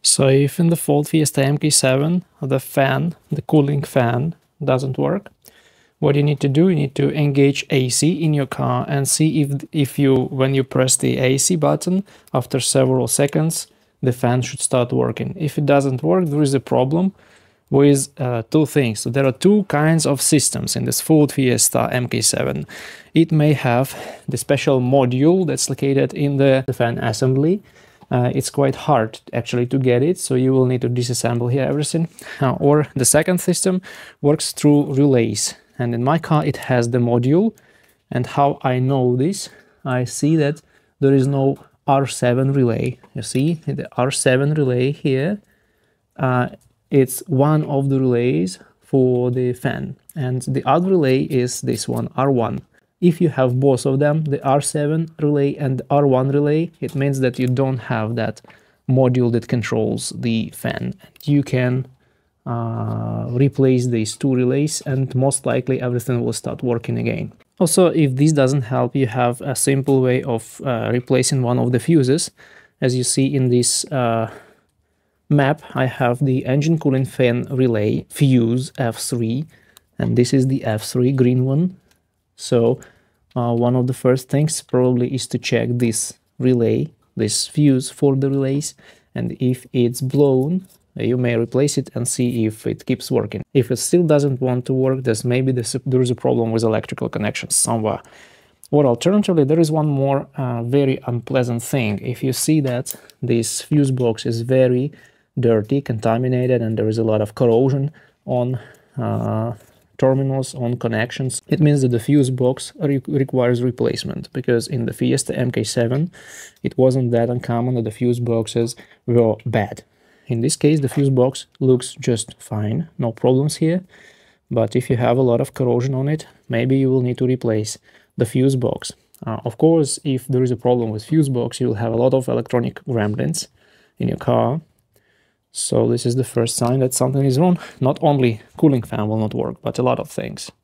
So if in the Ford Fiesta MK7 the cooling fan doesn't work, what you need to do, you need to engage AC in your car and see if when you press the AC button, after several seconds, the fan should start working. If it doesn't work, there is a problem with two things. So there are two kinds of systems in this Ford Fiesta MK7. It may have the special module that's located in the fan assembly. It's quite hard actually to get it, so you will need to disassemble here everything. Or the second system works through relays, and in my car it has the module. And how I know this, I see that there is no R7 relay. You see the R7 relay here, it's one of the relays for the fan, and the other relay is this one, R1. If you have both of them, the R7 relay and the R1 relay, it means that you don't have that module that controls the fan. You can replace these two relays and most likely everything will start working again. Also, if this doesn't help, you have a simple way of replacing one of the fuses. As you see in this map, I have the engine cooling fan relay fuse F3, and this is the F3 green one. So one of the first things probably is to check this relay, this fuse for the relays, and if it's blown, you may replace it and see if it keeps working. If it still doesn't want to work, maybe there is a problem with electrical connections somewhere. Or alternatively, there is one more very unpleasant thing. If you see that this fuse box is very dirty, contaminated, and there is a lot of corrosion on terminals, on connections, it means that the fuse box requires replacement, because in the Fiesta MK7 it wasn't that uncommon that the fuse boxes were bad. In this case, the fuse box looks just fine, no problems here, but if you have a lot of corrosion on it, maybe you will need to replace the fuse box. Of course, if there is a problem with fuse box, you will have a lot of electronic ramblings in your car. So this is the first sign that something is wrong. Not only cooling fan will not work, but a lot of things.